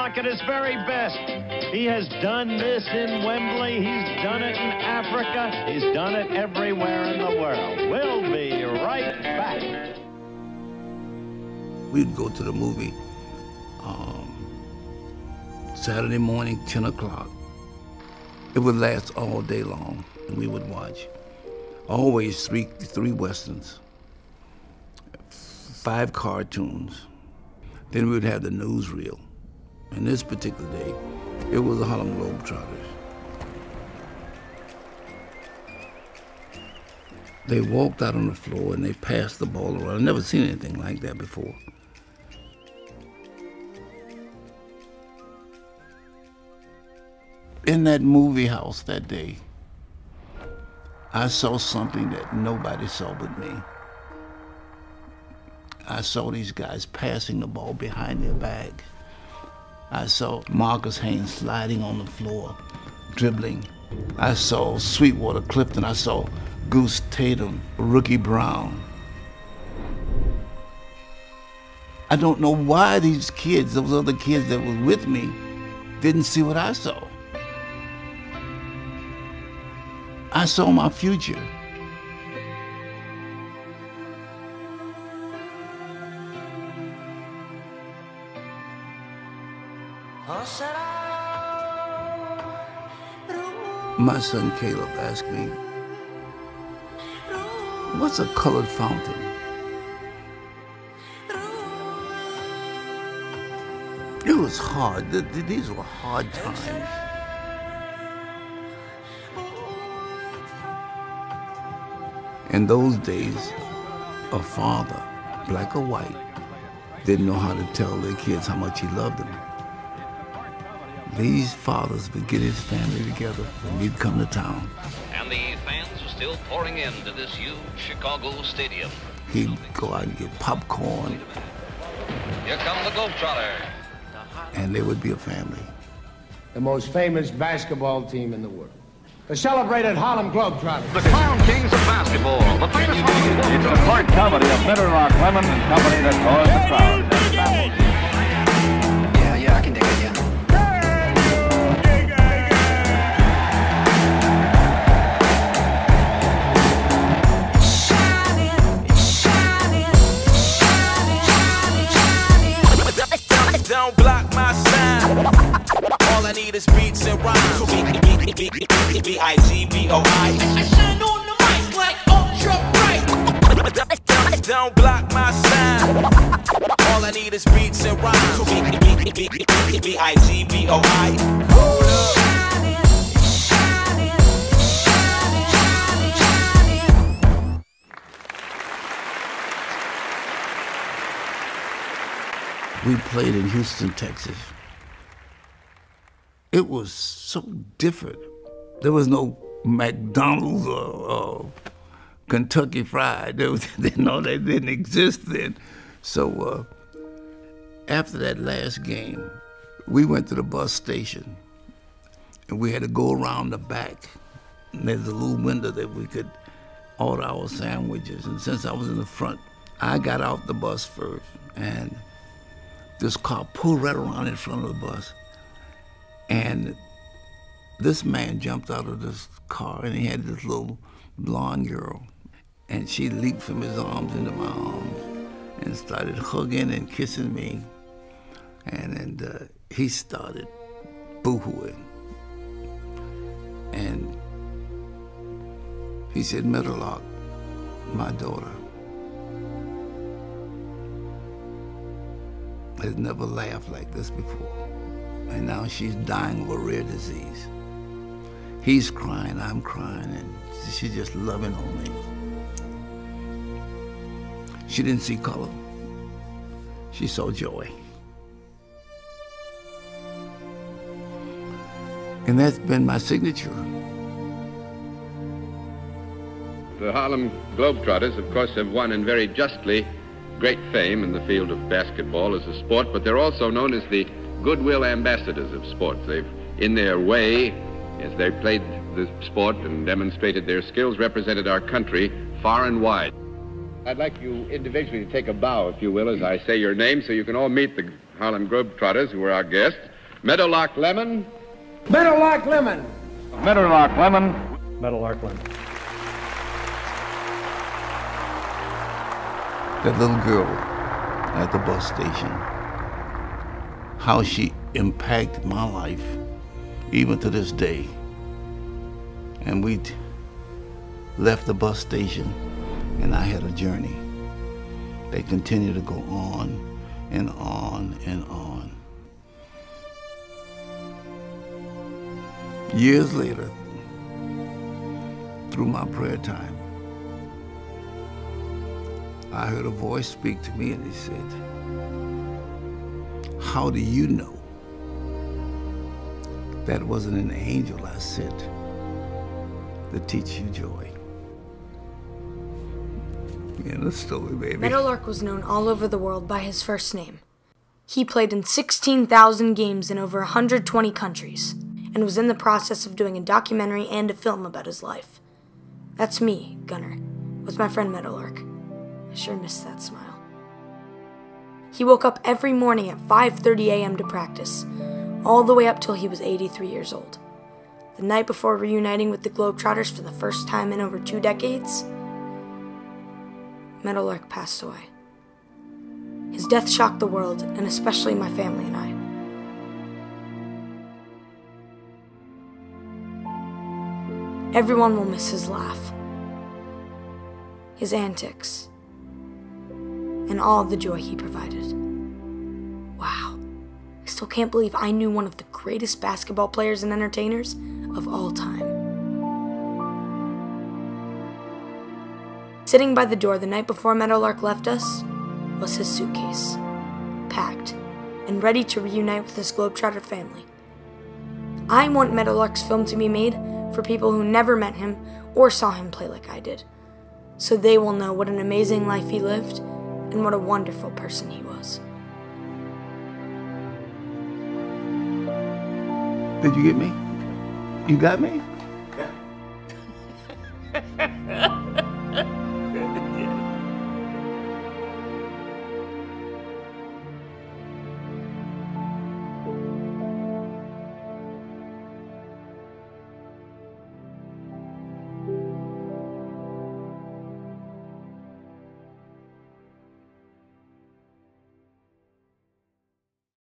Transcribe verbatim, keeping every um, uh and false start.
Medlock at his very best. He has done this in Wembley. He's done it in Africa. He's done it everywhere in the world. We'll be right back. We'd go to the movie um, Saturday morning, ten o'clock. It would last all day long, and we would watch. Always three, three Westerns, five cartoons. Then we would have the newsreel. And this particular day, it was the Harlem Globetrotters. They walked out on the floor and they passed the ball around. I've never seen anything like that before. In that movie house that day, I saw something that nobody saw but me. I saw these guys passing the ball behind their back. I saw Marcus Haynes sliding on the floor, dribbling. I saw Sweetwater Clifton. I saw Goose Tatum, Rookie Brown. I don't know why these kids, those other kids that were with me, didn't see what I saw. I saw my future. My son Caleb asked me, what's a colored fountain? It was hard. These were hard times. In those days, a father, black or white, didn't know how to tell their kids how much he loved them. These fathers would get his family together when he'd come to town. And the fans were still pouring into this huge Chicago stadium. He'd go out and get popcorn. Here come the Globetrotters. And they would be a family. The most famous basketball team in the world. The celebrated Harlem Globetrotters. The Clown Kings of basketball. The famous Harlem It's a part comedy of Middlemark Lemon and Company that caused the crowd. Yeah, yeah, I can dig it, yeah. Don't block my sign. All I need is beats and rhymes. B I G B O I. I shine on the mic like ultra bright. Don't block my sign. All I need is beats and rhymes. B I G B O I. We played in Houston, Texas. It was so different. There was no McDonald's or, or Kentucky Fried. There was, no, they didn't exist then. So uh, after that last game, we went to the bus station, and we had to go around the back. And there's a little window that we could order our sandwiches. And since I was in the front, I got out the bus first, and this car pulled right around in front of the bus. And this man jumped out of this car, and he had this little blonde girl. And she leaped from his arms into my arms and started hugging and kissing me. And, and uh, he started boo-hooing. And he said, Medlock, my daughter, has never laughed like this before. And now she's dying of a rare disease. He's crying, I'm crying, and she's just loving on me. She didn't see color. She saw joy. And that's been my signature. The Harlem Globetrotters, of course, have won, and very justly, great fame in the field of basketball as a sport, but they're also known as the goodwill ambassadors of sports. They've, in their way, as they played the sport and demonstrated their skills, represented our country far and wide. I'd like you individually to take a bow, if you will, as I say your name, so you can all meet the Harlem Globetrotters, who are our guests. Meadowlark Lemon. Meadowlark Lemon. Meadowlark Lemon. Meadowlark Lemon. That little girl at the bus station, how she impacted my life, even to this day. And we left the bus station, and I had a journey. They continued to go on and on and on. Years later, through my prayer time, I heard a voice speak to me, and he said, "How do you know that wasn't an angel I sent to teach you joy?" Yeah, the story, baby. Meadowlark was known all over the world by his first name. He played in sixteen thousand games in over one hundred twenty countries, and was in the process of doing a documentary and a film about his life. That's me, Gunner, with my friend Meadowlark. I sure miss that smile. He woke up every morning at five thirty a m to practice, all the way up till he was eighty-three years old. The night before reuniting with the Globetrotters for the first time in over two decades, Meadowlark passed away. His death shocked the world, and especially my family and I. Everyone will miss his laugh, his antics, and all the joy he provided. Wow, I still can't believe I knew one of the greatest basketball players and entertainers of all time. Sitting by the door the night before Meadowlark left us was his suitcase, packed and ready to reunite with his Globetrotter family. I want Meadowlark's film to be made for people who never met him or saw him play like I did, so they will know what an amazing life he lived and what a wonderful person he was. Did you get me? You got me? Yeah.